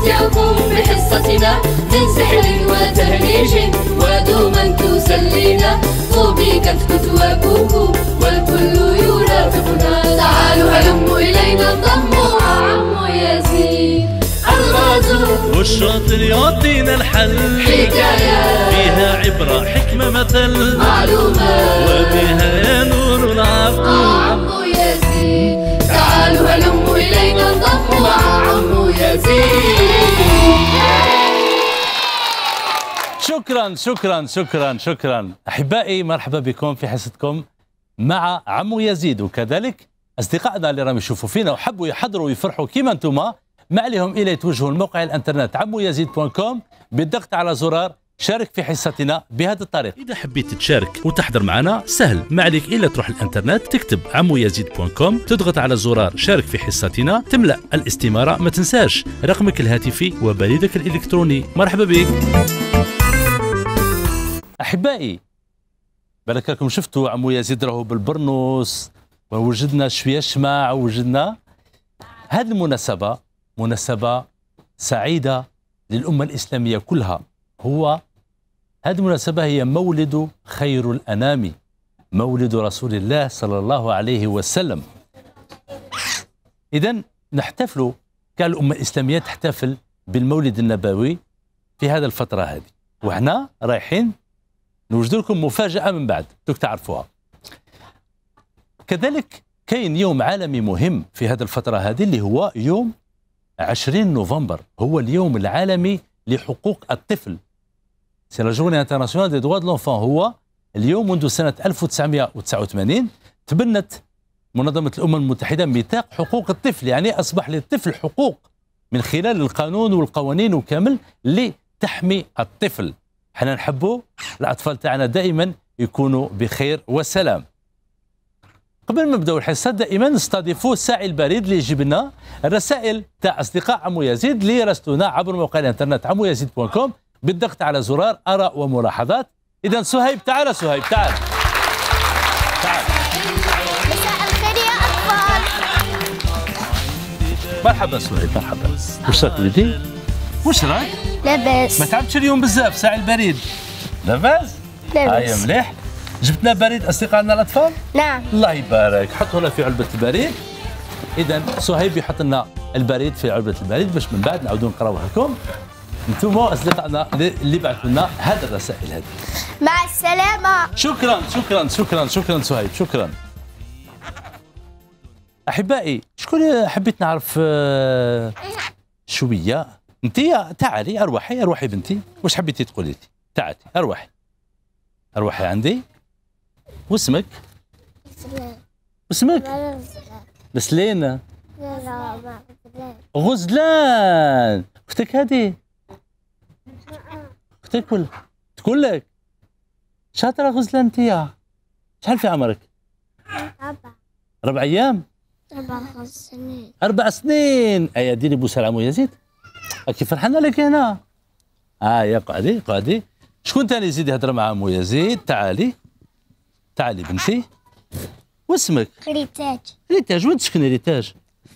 نمتعكم بحصتنا من سحر وتهريج ودوما تسلينا طوبى كتكت وكوكو والكل يرافقنا. تعالوا هلموا إلينا انضموا عمو يزيد الغازو والشاطر يعطينا الحل، حكاية فيها عبرة حكمة مثل معلومات وبها نور العقل. عمو يزيد تعالوا هلموا إلينا انضموا مع عمو يزيد. شكرا شكرا شكرا شكرا احبائي، مرحبا بكم في حصتكم مع عمو يزيد. وكذلك اصدقائنا اللي راهم يشوفوا فينا وحبوا يحضروا ويفرحوا كيما انتم، ما عليهم الا يتوجهوا لموقع الانترنت عمويزيد.com بالضغط على زرار شارك في حصتنا بهذه الطريقه. إذا حبيت تشارك وتحضر معنا سهل، ما عليك إلا تروح الانترنت تكتب عمويزيد.com، تضغط على زرار شارك في حصتنا، تملأ الاستمارة، ما تنساش رقمك الهاتفي وبريدك الإلكتروني. مرحبا بك أحبائي. بالك راكم شفتوا عمو يزيد راهو بالبرنوس، ووجدنا شوية شمع، ووجدنا هذه المناسبة مناسبة سعيدة للأمة الإسلامية كلها. هذه المناسبة هي مولد خير الأنام، مولد رسول الله صلى الله عليه وسلم. إذن نحتفل كالأمة الإسلامية تحتفل بالمولد النبوي في هذه الفترة هذه، وحنا رايحين نوجد لكم مفاجأة من بعد تعرفوها. كذلك كاين يوم عالمي مهم في هذه الفترة هذه اللي هو يوم 20 نوفمبر، هو اليوم العالمي لحقوق الطفل. سي لا جورني انترناسيونال دي دوا دو لونفون. هو اليوم منذ سنة 1989 تبنت منظمة الأمم المتحدة ميثاق حقوق الطفل، يعني أصبح للطفل حقوق من خلال القانون والقوانين وكامل اللي تحمي الطفل. حنا نحبوا الأطفال تاعنا دائما يكونوا بخير وسلام. قبل ما نبداو الحصه دائما نستضيفوا الساعي البريد اللي يجيب لنا الرسائل تاع اصدقاء عمو يزيد اللي يراسلونا عبر موقع الانترنت عمويزيد.com بالضغط على زرار اراء وملاحظات. اذا سهيب، تعال سهيب، تعال تعال. مساء الخير يا اطفال. مرحبا سهيب، مرحبا. واش راك وليدي؟ واش راك؟ لاباس. ما تعبتش اليوم بزاف ساعي البريد؟ لاباس؟ هيا مليح. جبت لنا بريد اصدقائنا الاطفال؟ نعم. الله يبارك، حطوا لنا في علبه البريد. اذا صهيب يحط لنا البريد في علبه البريد باش من بعد نعاودوا نقراوها لكم انتم اصدقائنا اللي بعثوا لنا هذه الرسائل هذه. مع السلامه. شكرا شكرا شكرا شكرا صهيب، شكرا. احبائي، شكون حبيت نعرف شويه؟ انت تعالي، اروحي بنتي، واش حبيتي تقولي لي؟ تعالي اروحي عندي. واسمك؟ اسمك؟ بسلين. غزلان. اختك هذه؟ اختك ولا؟ تقول لك شاطره غزلان انت. شحال في عمرك؟ 4 أيام؟ 4 سنين. 4 سنين. ايا ديري بوسه لعمو يزيد. كي فرحانه لك هنا. يا قعدي. شكون ثاني يزيد يهضر مع عمو يزيد؟ تعالي بنتي. واسمك؟ ريتاج. وين تسكني ريتاج؟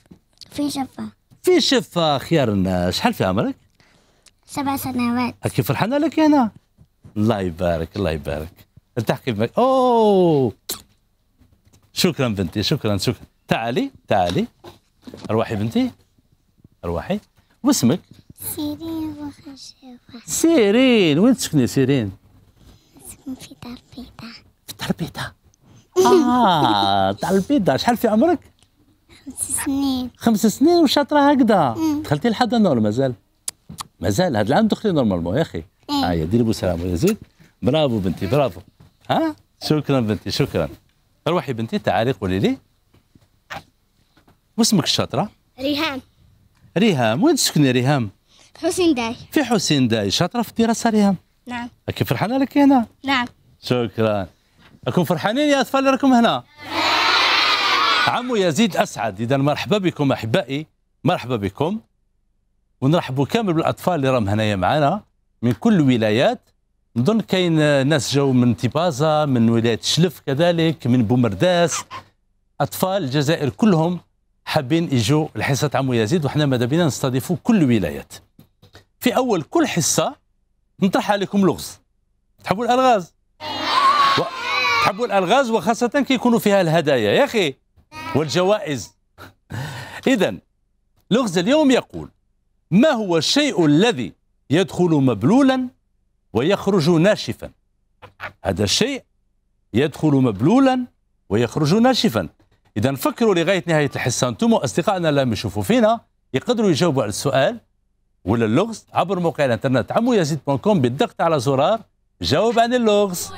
في شفا خيار الناس. شحال في عمرك؟ 7 سنوات. كيف فرحانه لك هنا. الله يبارك الله يبارك. ارتاح كيفك. اوه شكرا بنتي، شكرا. تعالي اروحي بنتي، اروحي. واسمك؟ سيرين وخشوفة. سيرين. وين تسكني سيرين؟ اسكن في تربيطة. في تربيطة. تربيطة. شحال في عمرك؟ 5 سنين. 5 سنين وشاطرة هكذا. دخلتي الحضانة ولا مازال؟ هذا العام دخلي نورمالمون يا اخي. هيا ديري بوسلام يزيد. برافو بنتي، برافو. شكرا بنتي، شكرا. روحي بنتي، تعالي قولي لي واسمك الشاطرة؟ ريهام. وين تسكني ريهام؟ حسين داي. في حسين داي. شاطرة في الدراسة ريهام؟ نعم. كيف فرحانة لك هنا؟ نعم. شكرا. راكم فرحانين يا أطفال اللي راكم هنا؟ عمو يزيد أسعد. إذا مرحبا بكم أحبائي، مرحبا بكم، ونرحبوا كامل بالأطفال اللي راهم هنايا معنا من كل الولايات. نظن كاين ناس جاوا من تيبازا، من ولاية شلف، كذلك من بومرداس. أطفال الجزائر كلهم حابين يجوا لحصة عمو يزيد، وحنا ماذا بينا نستضيفوا كل الولايات. في أول كل حصة نطرح عليكم لغز. تحبوا الألغاز؟ تحبوا الألغاز وخاصة كي يكونوا فيها الهدايا يا أخي والجوائز. إذن لغز اليوم يقول: ما هو الشيء الذي يدخل مبلولا ويخرج ناشفا؟ هذا الشيء يدخل مبلولا ويخرج ناشفا. إذا فكروا لغاية نهاية الحصة أنتم وأصدقائنا اللي يشوفوا فينا يقدروا يجاوبوا على السؤال ولا اللغز عبر موقع الانترنت عمويزيد.com بالضغط على زرار جاوب عن اللغز.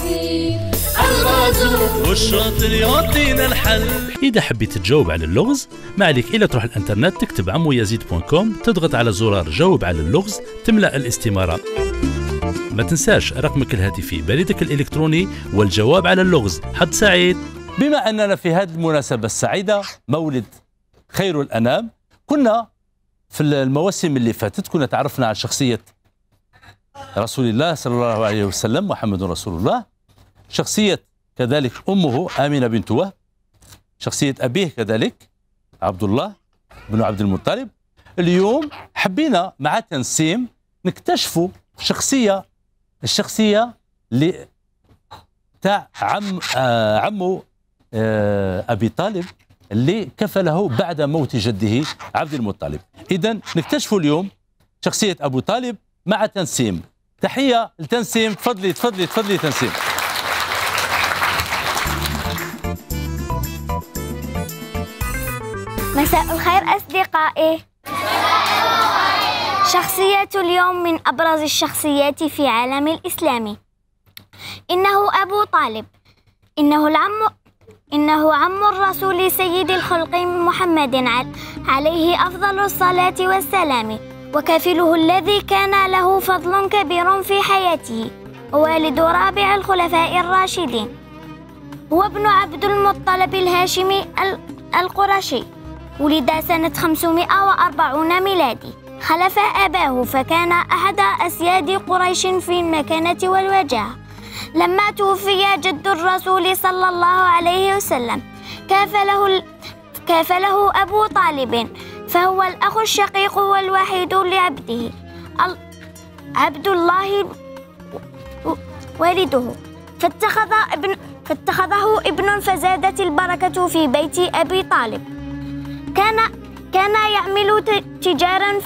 والشاطر يعطينا الحل. إذا حبيت تجاوب على اللغز ما عليك إلا تروح الانترنت تكتب عمويزيد.com، تضغط على زرار جاوب على اللغز، تملأ الاستمارة. ما تنساش رقمك الهاتفي، بريدك الإلكتروني والجواب على اللغز. حظ سعيد. بما أننا في هذه المناسبة السعيدة مولد خير الأنام، كنا في المواسم اللي فاتت كنا تعرفنا على شخصية رسول الله صلى الله عليه وسلم، محمد رسول الله، شخصية كذلك أمه آمنة بنت وهب، شخصية أبيه كذلك عبد الله بن عبد المطلب. اليوم حبينا مع تنسيم نكتشفوا الشخصية اللي تاع عمه أبي طالب اللي كفله بعد موت جده عبد المطلب. إذن نكتشفوا اليوم شخصية أبو طالب مع تنسيم. تحية لتنسيم. تفضلي تفضلي تفضلي تنسيم. مساء الخير أصدقائي. شخصية اليوم من أبرز الشخصيات في عالم الإسلامي. إنه أبو طالب، إنه عم الرسول سيد الخلق محمد عليه أفضل الصلاة والسلام، وكفله الذي كان له فضل كبير في حياته، ووالد رابع الخلفاء الراشدين. هو ابن عبد المطلب الهاشمي القرشي، ولد سنة 540 ميلادي، خلف أباه فكان أحد أسياد قريش في المكانة والوجاهة. لما توفي جد الرسول صلى الله عليه وسلم كافله أبو طالب، فهو الأخ الشقيق والوحيد لعبده عبد الله والده، فاتخذه ابن فزادت البركة في بيت أبي طالب. كان يعمل تجارا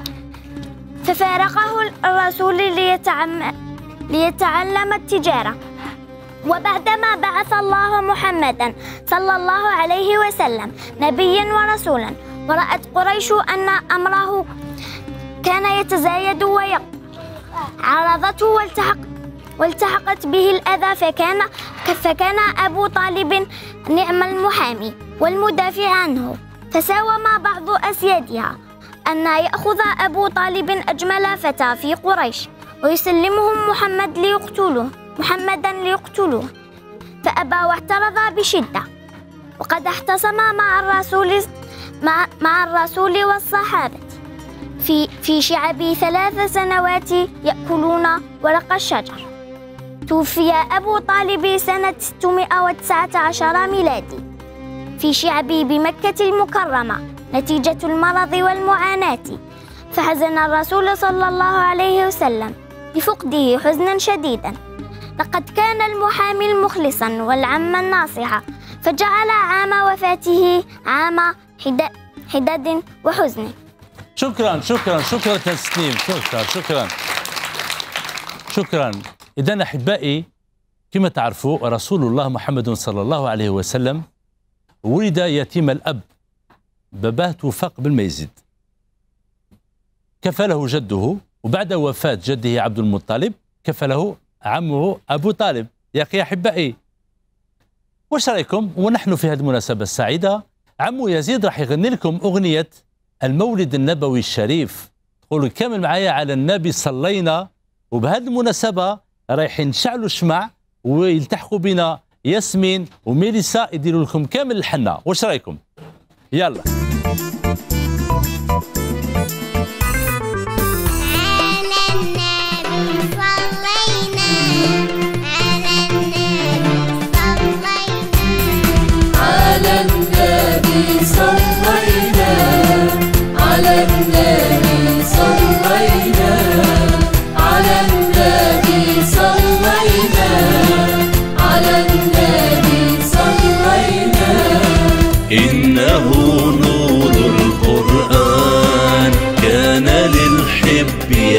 ففارقه الرسول ليتعلم التجارة. وبعدما بعث الله محمدا صلى الله عليه وسلم نبيا ورسولا، ورأت قريش أن أمره كان يتزايد عرضته والتحقت به الأذى، فكان أبو طالب نعم المحامي والمدافع عنه. فساوم بعض أسيادها أن يأخذ أبو طالب أجمل فتى في قريش ويسلمهم محمدا ليقتلوه، فأبى واعترض بشدة، وقد احتصم مع الرسول والصحابة في شعب 3 سنوات يأكلون ورق الشجر. توفي أبو طالب سنة 619 ميلادي في شعبي بمكة المكرمة نتيجة المرض والمعاناة، فحزن الرسول صلى الله عليه وسلم لفقده حزنا شديدا. لقد كان المحامي مخلصا والعم الناصحة، فجعل عام وفاته عام حداد وحزن. شكرا شكرا شكرا تسنيم. شكرا. إذن أحبائي كما تعرفوا رسول الله محمد صلى الله عليه وسلم ولد يتيم الأب، باباه توفى قبل ما يزيد، كفله جده، وبعد وفاة جده عبد المطلب كفله عمه أبو طالب. يا أخي أحبائي واش رايكم؟ ونحن في هذه المناسبة السعيدة عمو يزيد راح يغني لكم أغنية المولد النبوي الشريف، تقولوا كامل معايا على النبي صلينا. وبهذه المناسبة رايحين نشعلوا الشمع ويلتحقوا بنا ياسمين وميليسا يديروا لكم كامل الحنة. واش رايكم؟ يلا. على النبي صلينا، على النبي صلينا.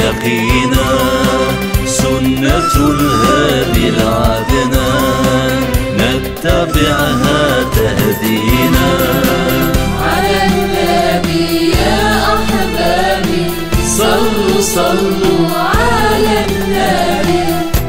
يقينا سنة الهادي العدنان نتبعها تهدينا. على النبي يا أحبابي صلوا صلوا على النبي.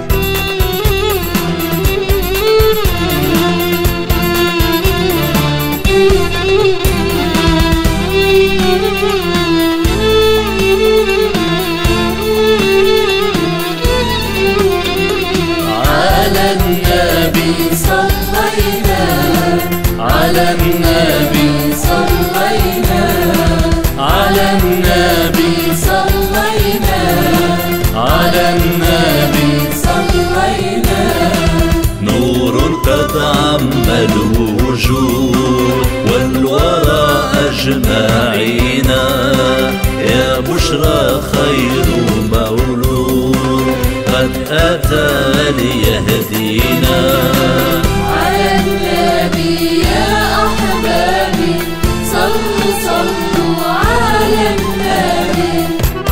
على النبي صلينا على النبي صلينا على النبي صلينا. نور قد عم الوجود والورى أجمعين يا بشرى خير مولود قد أتى ليهدينا. على النبي يا أحبابي صلوا صلوا على النبي.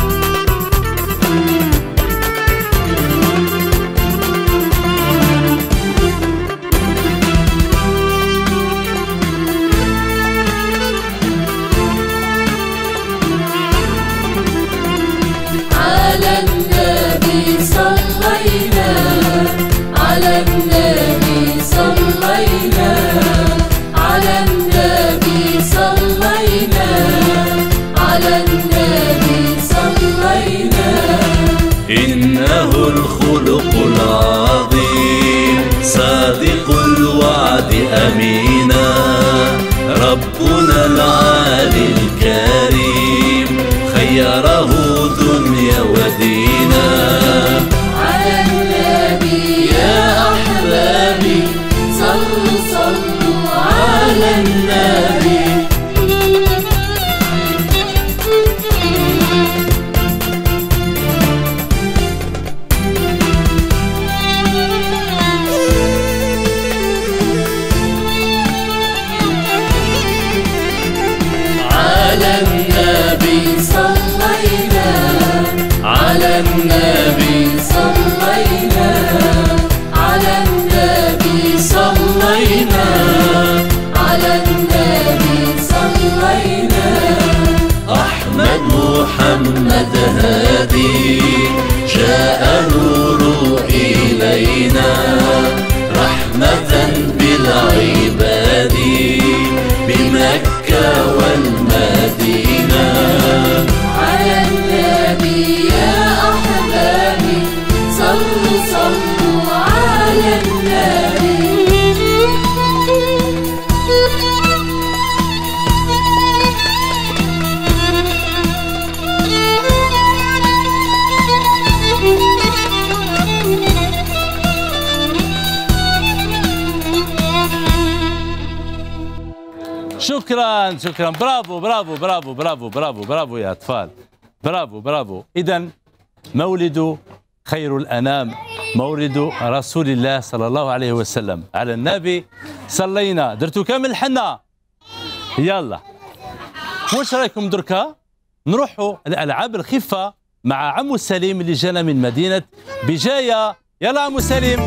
على النبي صلينا على النبي صلينا على النبي صلينا على النبي صلينا. إنه الخلق العظيم صادق الوعد أمينا ربنا العالي الكريم خيره دنيا ودينا. على النبي يا أحبابي صلوا صلوا على النبي. على النبي صلينا على النبي صلينا على النبي صلينا على النبي صلينا. أحمد محمد هادي جاء نور إلينا رحمة بالعباد بمكة والمدينة. على النبي يا أحبابي صلوا صلوا على النبي. شكرا شكرا، برافو برافو برافو برافو برافو برافو يا أطفال، برافو برافو. إذا مولد خير الأنام مولد رسول الله صلى الله عليه وسلم. على النبي صلينا. درتوا كامل حنا. يلا واش رايكم دركا نروحوا الألعاب الخفة مع عمو سليم اللي جانا من مدينة بجاية. يلا عمو سليم.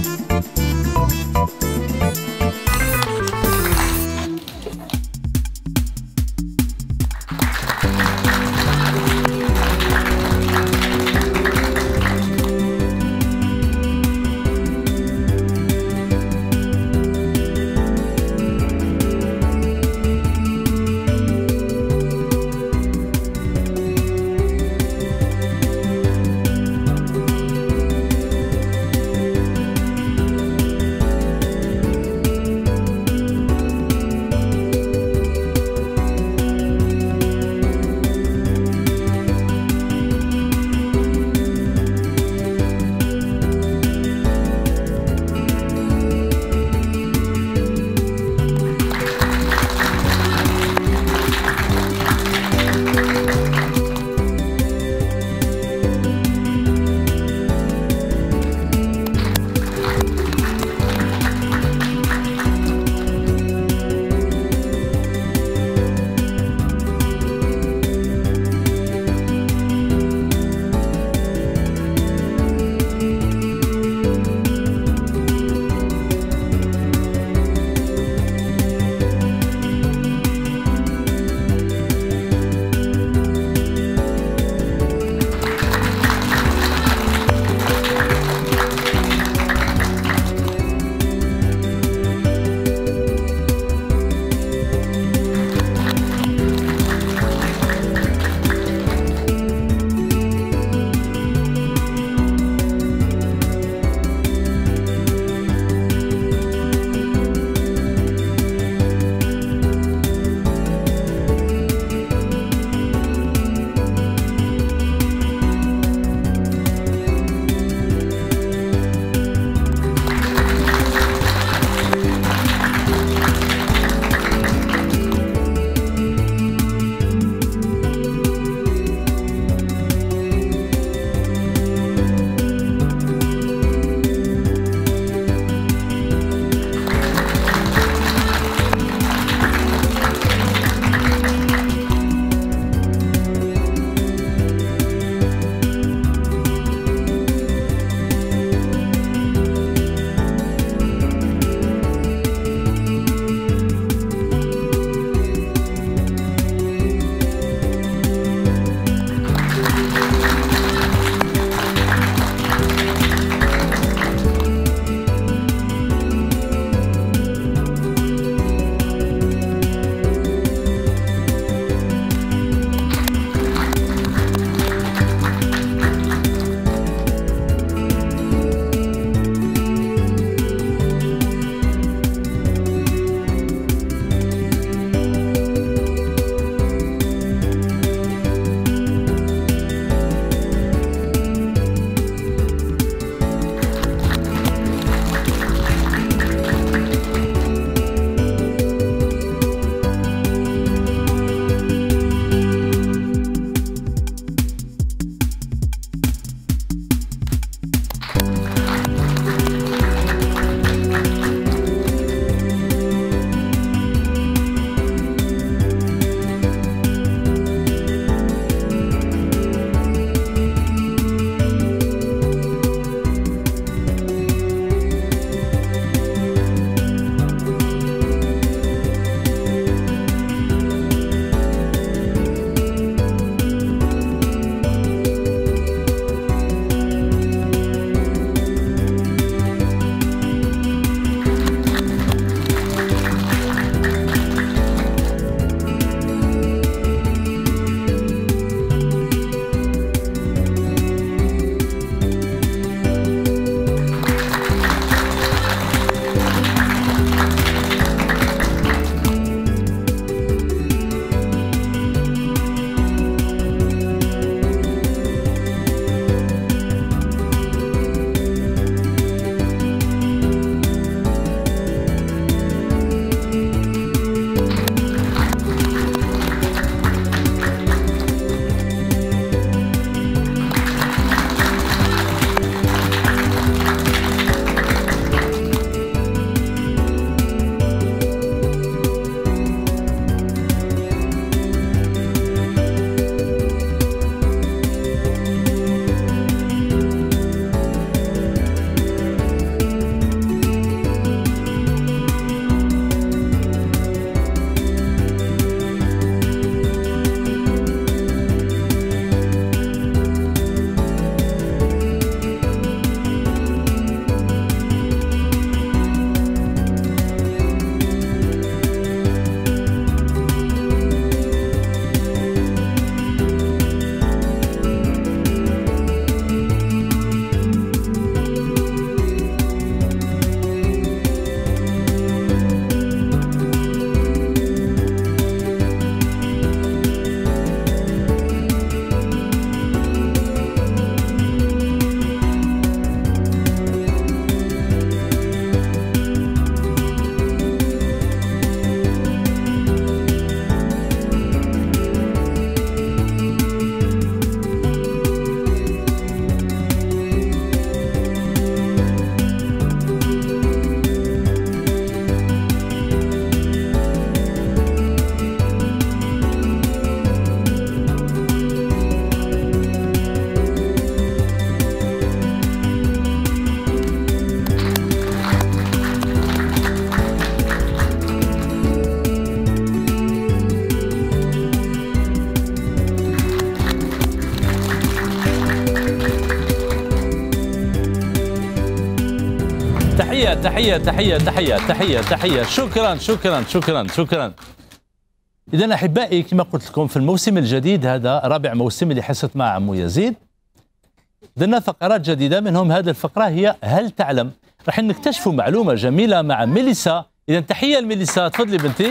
تحية تحية تحية تحية تحية. شكرا شكرا شكرا شكرا. إذا أحبائي كما قلت لكم في الموسم الجديد هذا رابع موسم اللي حست مع عمو يزيد درنا فقرات جديدة، منهم هذه الفقرة هي هل تعلم؟ راح نكتشفوا معلومة جميلة مع ميليسا. إذا تحية لميليسا، تفضلي بنتي.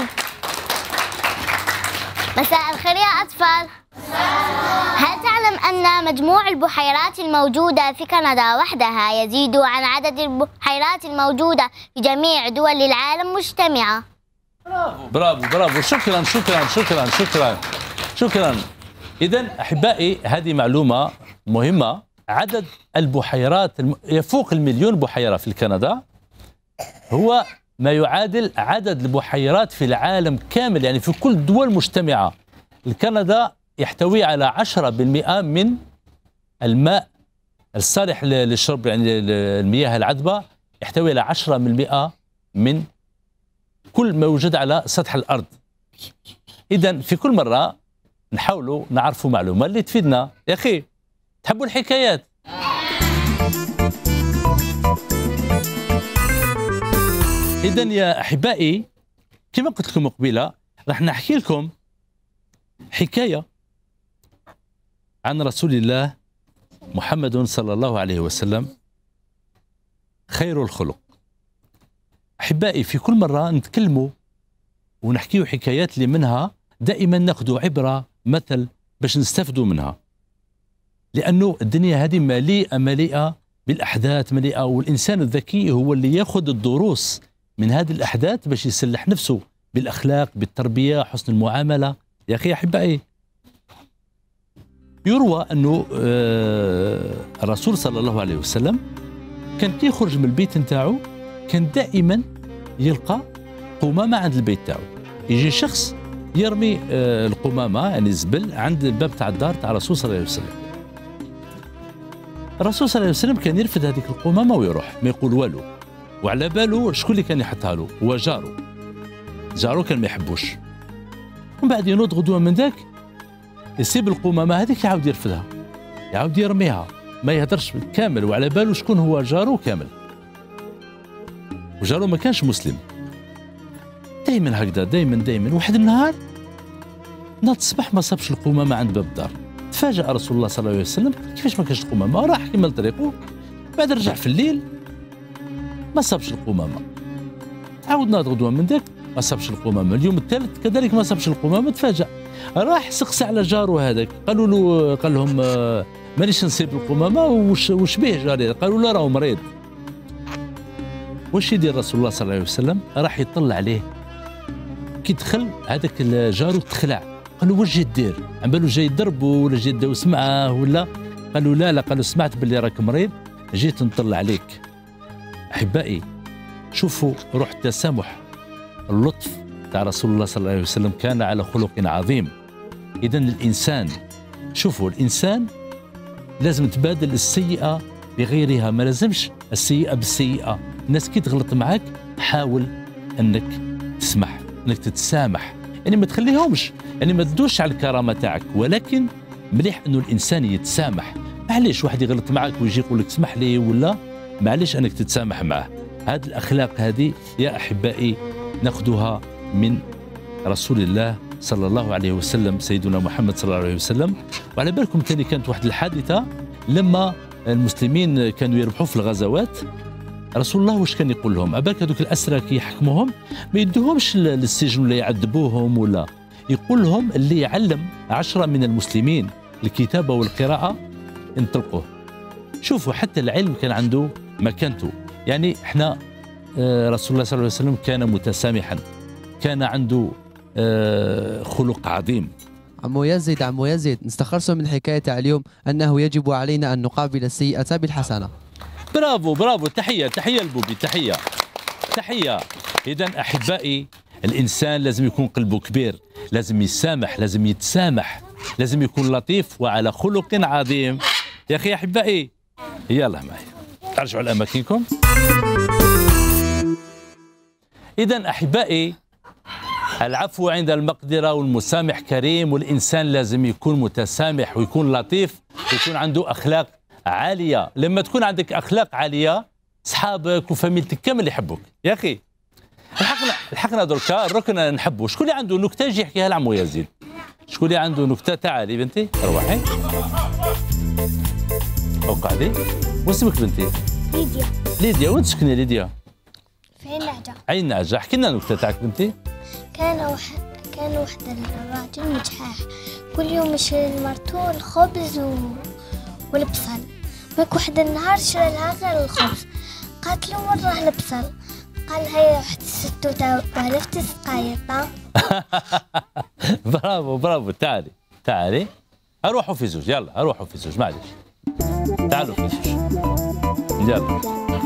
مساء الخير يا أطفال. هل تعلم أن مجموع البحيرات الموجودة في كندا وحدها يزيد عن عدد البحيرات الموجودة في جميع دول العالم مجتمعة؟ برافو برافو. شكرا شكرا شكرا شكرا شكرا. إذا أحبائي هذه معلومة مهمة. عدد البحيرات يفوق المليون بحيرة في كندا، هو ما يعادل عدد البحيرات في العالم كامل، يعني في كل الدول مجتمعة. كندا يحتوي على 10% من الماء الصالح للشرب، يعني المياه العذبة يحتوي على 10% من كل ما يوجد على سطح الأرض. إذا في كل مرة نحاولوا نعرفوا معلومة اللي تفيدنا. يا أخي تحبوا الحكايات؟ إذا يا أحبائي كما قلت لكم قبيلة راح نحكي لكم حكاية عن رسول الله محمد صلى الله عليه وسلم خير الخلق. أحبائي في كل مرة نتكلموا ونحكيوا حكايات اللي منها دائما ناخذوا عبرة مثل باش نستفدوا منها، لأنه الدنيا هذه مليئة بالأحداث، مليئة، والإنسان الذكي هو اللي ياخذ الدروس من هذه الأحداث باش يسلح نفسه بالأخلاق، بالتربية، حسن المعاملة. يا أخي أحبائي يروى أنه الرسول صلى الله عليه وسلم كان يخرج من البيت نتاعو، كان دائما يلقى قمامة عند البيت تاعو. يجي شخص يرمي القمامة يعني الزبل عند الباب تاع الدار تاع الرسول صلى الله عليه وسلم. الرسول صلى الله عليه وسلم كان يرفد هذيك القمامة ويروح ما يقول والو، وعلى باله شكون اللي كان يحطها له؟ هو جارو كان ما يحبوش. ومن بعد ينوض غدوة من ذاك يسيب القمامة هذيك يعاود يرفدها، يعاود يرميها، ما يهدرش كامل، وعلى باله شكون هو جارو كامل. وجارو ما كانش مسلم. دائما هكذا دائما. واحد النهار ناض الصباح ما صابش القمامة عند باب الدار. تفاجأ رسول الله صلى الله عليه وسلم كيفاش ما كانش القمامة، راح كمل طريقه، بعد رجع في الليل ما صابش القمامة. عاود ناض غدوة من ذاك ما صابش القمامة، اليوم الثالث كذلك ما صابش القمامة. تفاجأ، راح سقسى على جاره هذاك، قالوا له قال لهم مانيش نصيب القمامة، وش به جاري؟ قالوا له راهو مريض. واش يدير رسول الله صلى الله عليه وسلم؟ راح يطلع عليه، كي دخل هذاك جارو تخلع، قال له واش جاي دير؟ عم بالو جاي يضربوا ولا جاي يدوس معاه ولا؟ قالوا لا قالوا سمعت باللي راك مريض جيت نطلع عليك. احبائي شوفوا روح التسامح، اللطف تاع رسول الله صلى الله عليه وسلم كان على خلق عظيم. اذا الانسان، شوفوا الانسان لازم تبادل السيئه بغيرها، ما لازمش السيئه بالسيئه. الناس كي تغلط معك حاول انك تسمح، انك تتسامح، يعني ما تخليهمش، يعني ما تدوش على الكرامه تاعك، ولكن مليح انه الانسان يتسامح. معليش واحد يغلط معك ويجي يقول لك اسمح لي ولا، معليش انك تتسامح معه. هذه الاخلاق هذه يا احبائي ناخذها من رسول الله صلى الله عليه وسلم، سيدنا محمد صلى الله عليه وسلم. وعلى بالكم ثاني كانت واحد الحادثه لما المسلمين كانوا يربحوا في الغزوات، رسول الله واش كان يقول لهم؟ أباك هذوك الأسرى كي يحكموهم ما يدوهمش للسجن ولا يعذبوهم ولا، يقول لهم اللي يعلم 10 من المسلمين الكتابة والقراءة انطلقوه. شوفوا حتى العلم كان عنده مكانته. يعني احنا رسول الله صلى الله عليه وسلم كان متسامحا، كان عنده خلق عظيم. عمو يزيد نستخلص من حكاية اليوم أنه يجب علينا أن نقابل السيئة بالحسنة. برافو. تحية لبوبي، تحية. إذا أحبائي الإنسان لازم يكون قلبه كبير، لازم يسامح، لازم يتسامح، لازم يكون لطيف وعلى خلق عظيم. يا أخي أحبائي يلا معي ارجعوا لأماكنكم. إذا أحبائي العفو عند المقدرة والمسامح كريم، والإنسان لازم يكون متسامح ويكون لطيف ويكون عنده أخلاق عالية. لما تكون عندك أخلاق عالية صحابك وفاميلتك كامل يحبوك يا اخي. الحقنا دركا الركن نحبوا. شكون اللي عنده نكته يجي يحكيها لعمو يزيد؟ شكون اللي عنده نكته؟ تعالي بنتي روحي اقعدي. واسمك بنتي؟ ليديا. ليديا. وين تسكني ليديا؟ في عين نعجة. عين نعجة. احكي لنا النكته تاعك بنتي. كان واحد الراجل مجحاح كل يوم يشري لمرته الخبز والبصل. ماك واحد النهار شرى لها غير الخبز، قالت له وين راه البصل؟ قال هي واحد الستوته والفتي سقايطه. برافو برافو. تعالي تعالي اروحوا في زوج. يلا اروحوا في زوج معليش. تعالوا في زوج يلا.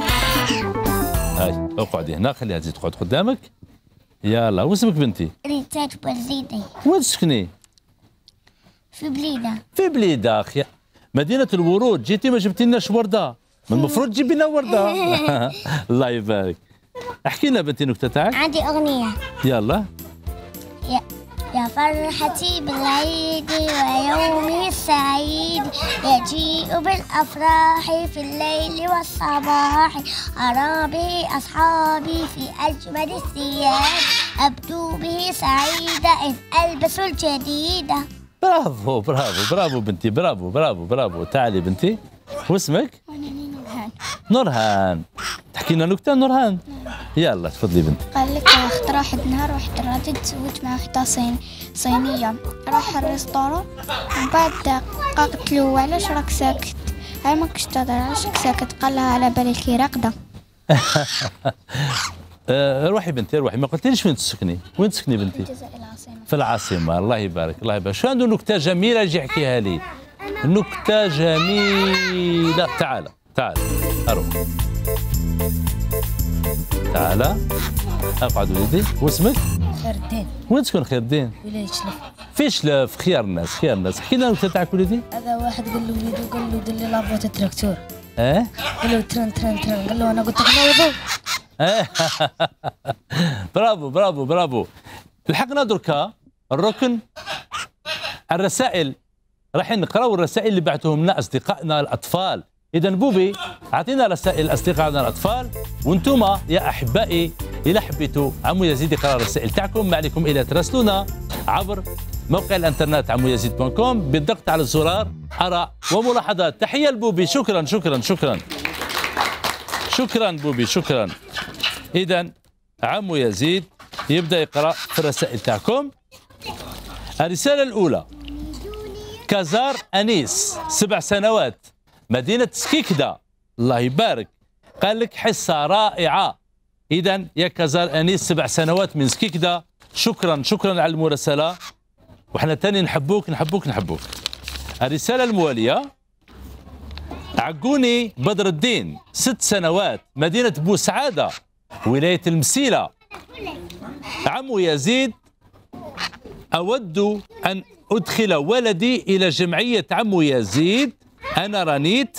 هاي اقعدي هنا خليها تزيد تقعد قدامك. يلا. واسمك بنتي؟ ريتات بوزيدي. وين تسكني؟ في بليده. في بليده اخي. مدينه الورود. جيتي ما جبتي لناش ورده، من المفروض تجيبي لنا ورده. الله يبارك. احكي لنا بنتي النكته تاعك. عندي اغنيه. يلا. يا فرحتي بالعيد ويومي السعيد، يجيء بالأفراح في الليل والصباح، أرى به أصحابي في أجمل الثياب، أبدو به سعيدة إذ ألبس الجديدة. برافو برافو برافو بنتي. برافو برافو برافو. تعالي بنتي. واسمك؟ نورهان. نورهان. تحكي لنا نكته نورهان. يلا تفضلي بنتي. قال لك اختار واحد نهار واحد الراجل تزوج مع وحده صينيه، راح الريستورون ومن بعد قالت له علاش راك ساكت؟ هاي ماكش تهضر علاش راك ساكت؟ قال لها على بالي كي راقده. روحي بنتي روحي. ما قلتليش وين تسكني؟ وين تسكني بنتي؟ الجزائر العاصمه. في العاصمه. الله يبارك الله يبارك. شو عنده نكته جميله يجي يحكيها لي؟ نكته جميله. تعال تعال اروح. تعال اقعد وليدي. واسمك؟ خير الدين. وين تسكن خير الدين؟ ولاية شلف. في شلف. خيار الناس خيار الناس. احكي لنا النكته تاعك وليدي. هذا واحد قال له وليدو قال له دير لي لابوط التراكتور. اه قال له ترن ترن ترن، قال له انا قلت لك نوضو. برافو برافو برافو. لحقنا دركا الركن الرسائل. راح نقراو الرسائل اللي بعثوهم لنا اصدقائنا الاطفال. اذا بوبي اعطينا رسائل اصدقائنا الاطفال، وانتم يا احبائي الى حبيتوا عمو يزيد يقرا الرسائل تاعكم ما عليكم الا تراسلونا عبر موقع الانترنت عمويزيد.com بالضغط على الزرار اراء وملاحظات. تحيه لبوبي. شكرا شكرا شكرا شكرا بوبي شكرا. اذا عمو يزيد يبدا يقرا في الرسائل تاعكم. الرساله الاولى كازار انيس 7 سنوات مدينه سكيكدا. الله يبارك. قال لك حصه رائعه. اذا يا كازار انيس 7 سنوات من سكيكدا. شكرا شكرا على المراسله. وحنا تاني نحبوك نحبوك نحبوك. الرساله المواليه عقوني بدر الدين 6 سنوات مدينه بوسعاده ولايه المسيله. عمو يزيد اود ان ادخل ولدي الى جمعيه عمو يزيد. انا رانيت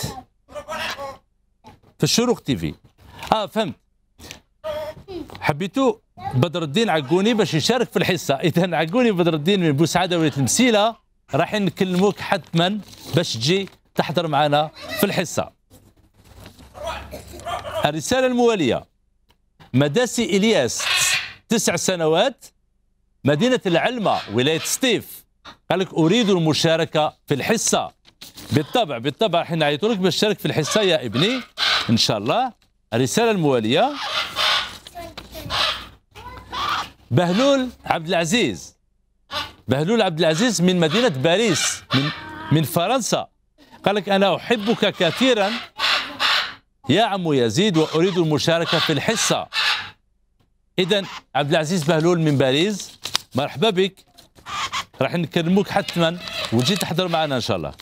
في الشروق تي في. فهمت. حبيتوا بدر الدين عقوني باش يشارك في الحصه. اذا عقوني بدر الدين من بوسعاده ولايه المسيله راح نكلموك حتما باش تجي تحضر معنا في الحصه. الرساله المواليه مداسي الياس 9 سنوات مدينه العلمه ولايه سطيف. قال لك اريد المشاركه في الحصه. بالطبع بالطبع راح نعيطوا لك باش تشارك في الحصه يا ابني ان شاء الله. الرساله المواليه بهلول عبد العزيز. بهلول عبد العزيز من مدينه باريس من فرنسا. قال لك انا احبك كثيرا يا عمو يزيد واريد المشاركه في الحصه. اذا عبد العزيز بهلول من باريس مرحبا بك. راح نكلموك حتما وتجي تحضر معنا ان شاء الله.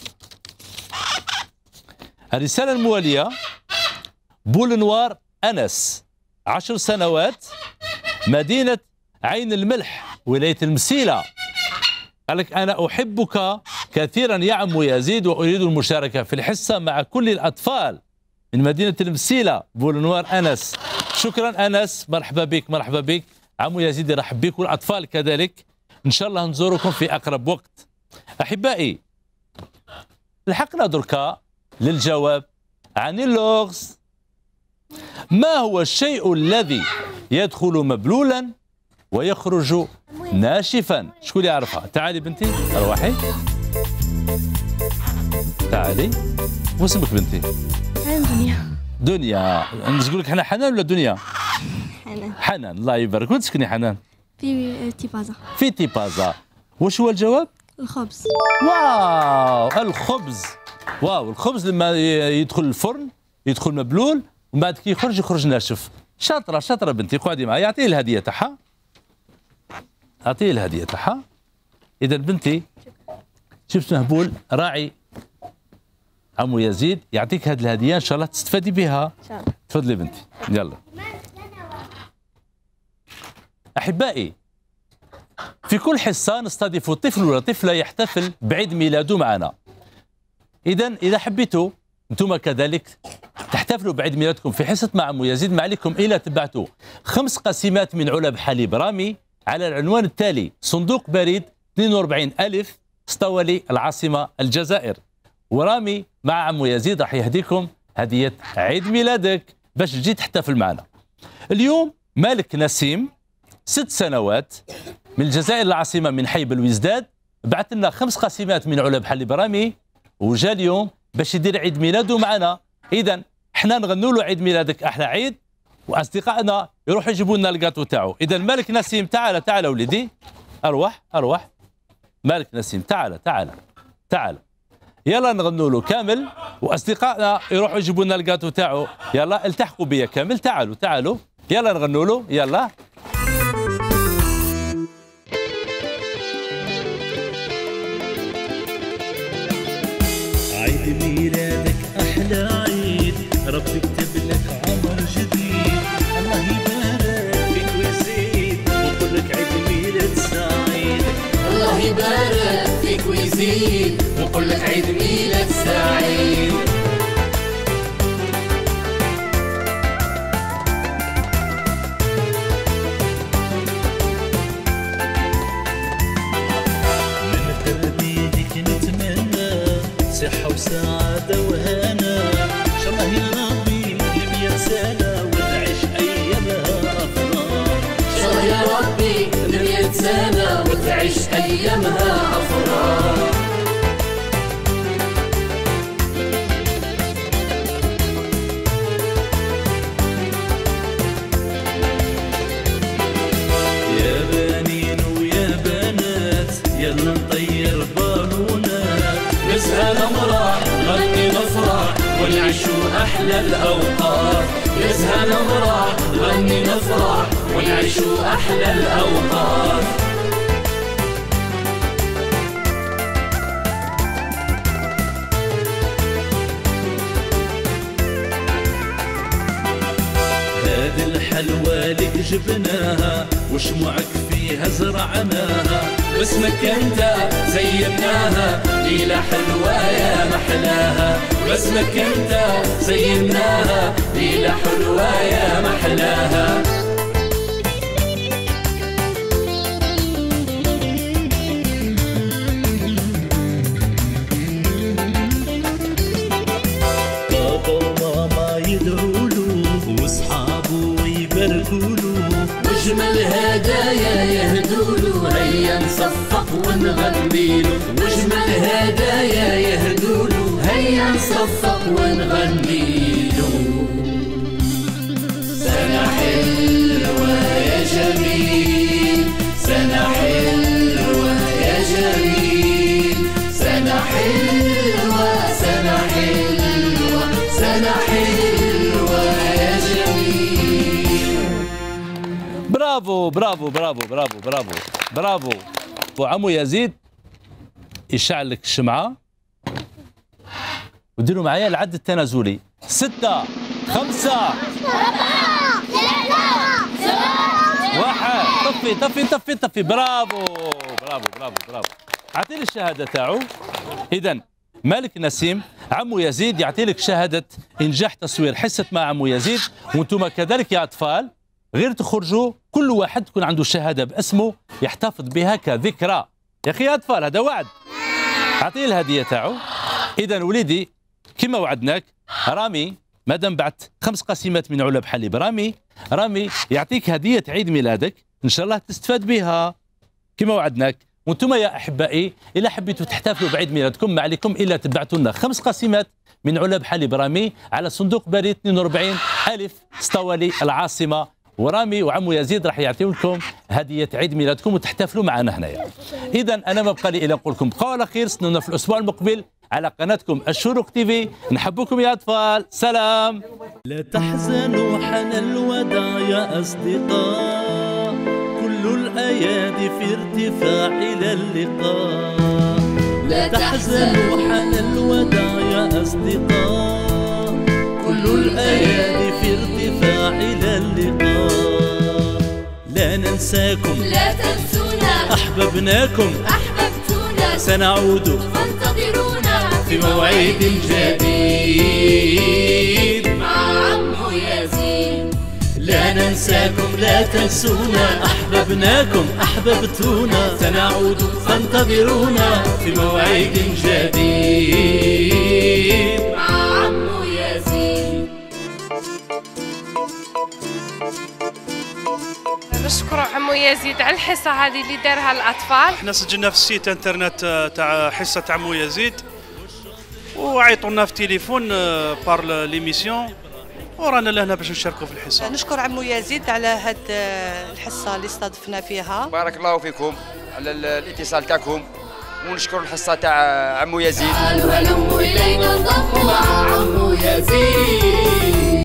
الرساله المواليه بولنوار انس 10 سنوات مدينه عين الملح ولايه المسيله. قال لك انا احبك كثيرا يا عمو يزيد واريد المشاركه في الحصه مع كل الاطفال من مدينه المسيله. بولنوار انس. شكرا انس. مرحبا بك مرحبا بك. عمو يزيد يرحب بك والاطفال كذلك. ان شاء الله نزوركم في اقرب وقت. احبائي لحقنا دركا للجواب عن اللغز. ما هو الشيء الذي يدخل مبلولا ويخرج ناشفا؟ شكون يعرفها؟ تعالي بنتي روحي تعالي. واسمك بنتي؟ دنيا. دنيا. نقول لك حنا حنان ولا دنيا؟ حنان. حنان الله يبارك. وين تسكني حنان؟ في تيبازا. في تيبازا. واش هو الجواب؟ الخبز. واو الخبز. واو الخبز لما يدخل الفرن يدخل مبلول ومن بعد كي يخرج ناشف. شاطره شاطره بنتي. قعدي معايا. اعطيه الهديه تاعها. اعطيه الهديه تاعها. اذا بنتي شفت مهبول راعي عمو يزيد يعطيك هذه الهديه ان شاء الله تستفادي بها. ان شاء الله. تفضلي بنتي يلا. احبائي في كل حصه نستضيف طفل ولا طفله يحتفل بعيد ميلاده معنا. اذا حبيتوا انتم كذلك تحتفلوا بعيد ميلادكم في حصه مع عمو يزيد، ما عليكم الا تبعتوا 5 قسيمات من علب حليب رامي على العنوان التالي: صندوق بريد 42000 اسطولي العاصمه الجزائر. ورامي مع عمو يزيد راح يهديكم هديه عيد ميلادك باش تجي تحتفل معنا. اليوم مالك نسيم 6 سنوات من الجزائر العاصمه من حي بلويزداد بعث لنا 5 قسيمات من علب حليب رامي وجا اليوم باش يدير عيد ميلاده معنا. اذا احنا نغنوا له عيد ميلادك احلى عيد واصدقائنا يروحوا يجيبوا لنا الكاطو تاعو. اذا مالك نسيم تعال وليدي. اروح مالك نسيم تعال يلا نغنوا له كامل واصدقائنا يروحوا يجيبوا لنا الكاطو تاعو. يلا التحقوا بيا كامل. تعالوا يلا نغنوا له يلا. عيد ميلادك أحلى عيد، ربي يكتب لك عمر جديد، الله يبارك فيك ويزيد ويقول لك عيد ميلاد سعيد. الله يبارك فيك ويزيد ويقول لك عيد ميلاد سعيد. صحة وسعادة وهنا، إن شاء الله يا ربي ل100 سنة وتعيش أيامها أفراح. إن شاء الله يا ربي ل100 سنة وتعيش أيامها أفراح. يا بنين ويا بنات يلا نطير بالونات، نزهى نمرح نغني نفرح ونعيشوا أحلى الأوقات. نزهى نمرح نغني نفرح ونعيشوا أحلى الأوقات. هذه الحلوى لك جبناها وشموعك فيها زرعناها، باسمك انت زيناها ليلة حلوة يا محلاها. باسمك انت زيناها ليلة حلوة يا محلاها. بابا وماما يدعوله واصحابه يباركوله، واجمل هدايا يهدوله هيا نصفق ونغنيله. واجمل هدايا يهدوله هيا نصفق ونغنيله. سنة حلوة يا جميل، سنة حلوة يا جميل، سنة حلوة سنة حلوة سنة حلوة يا جميل. برافو برافو برافو برافو برافو برافو. وعمو يزيد يشعل لك الشمعة وديروا معايا العد التنازلي: 6 5 1. طفي طفي طفي طفي. برافو برافو برافو برافو. اعطيني الشهادة تاعو. إذا مالك نسيم عمو يزيد يعطي لك شهادة إنجاح تصوير حصة مع عمو يزيد، وانتم كذلك يا أطفال غير تخرجوا كل واحد تكون عنده شهادة باسمه يحتفظ بها كذكرى. يا أخي يا أطفال هذا وعد. أعطيه الهدية تاعو. إذا وليدي كما وعدناك رامي مادام بعت 5 قسيمات من علب حليب رامي يعطيك هديه عيد ميلادك ان شاء الله تستفاد بها كما وعدناك. وانتم يا احبائي اذا حبيتوا تحتفلوا بعيد ميلادكم ما عليكم الا تبعتوا لنا 5 قسيمات من علب حليب رامي على صندوق بريد 42 ألف اسطوالي العاصمه، ورامي وعمو يزيد راح يعطيو لكم هديه عيد ميلادكم وتحتفلوا معنا هنايا. اذا انا ما بقى لي الا نقول لكم بقاو على خير، استنونا في الاسبوع المقبل على قناتكم الشروق تيفي. نحبكم يا اطفال، سلام. لا تحزنوا حان الوداع يا اصدقاء، كل الايادي في ارتفاع الى اللقاء. لا تحزنوا حان الوداع يا اصدقاء، كل الايادي في ارتفاع الى اللقاء. لا ننساكم لا تنسونا، احببناكم احببتونا، سنعود فانتظرونا في موعد جديد مع عمو يزيد. لا ننساكم لا تنسونا، أحببناكم أحببتونا، سنعود فانتظرونا في موعد جديد مع عمو يزيد. نشكر عمو يزيد على الحصة هذه اللي دارها الأطفال. احنا سجلنا في السيت انترنت تاع حصة عمو يزيد، وعيطونا في تليفون بار ليميسيون، ورانا لهنا باش نشاركوا في الحصة. نشكر عمو يزيد على هاد الحصة اللي استضفنا فيها. بارك الله فيكم على الاتصال تاعكم، ونشكر الحصة تاع عمو يزيد. تعالوا هلموا إلينا انضموا مع عمو يزيد.